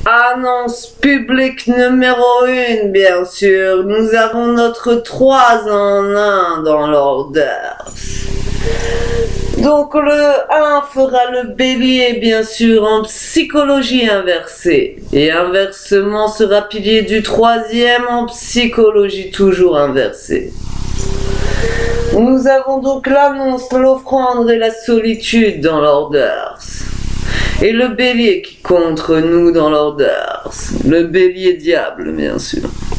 Annonce publique numéro 1, bien sûr. Nous avons notre 3 en 1 dans l'ordre. Donc le 1 fera le bélier, bien sûr, en psychologie inversée. Et inversement sera pilier du 3e en psychologie toujours inversée. Nous avons donc l'annonce, l'offrande et la solitude dans l'ordre. Et le bélier qui contre nous dans l'ordre. Le bélier diable, bien sûr.